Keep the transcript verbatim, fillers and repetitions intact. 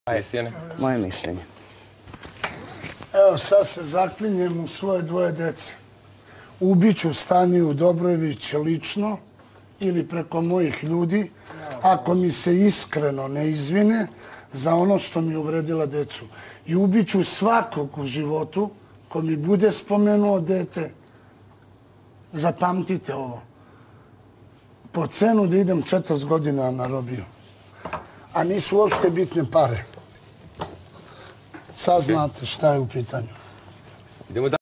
Moje mišljenje. Evo, sad se zaklinjem u svoje dvoje dece. Ubiću Staniju Dobrojević lično ili preko mojih ljudi, ako mi se iskreno ne izvine za ono što mi uvredila decu. I ubiću svakog u životu ko mi bude spomenuo dete. Zapamtite ovo. Po cenu da idem četrdeset godina na robiju. A nisu uopšte bitne pare. Sad znate šta je u pitanju.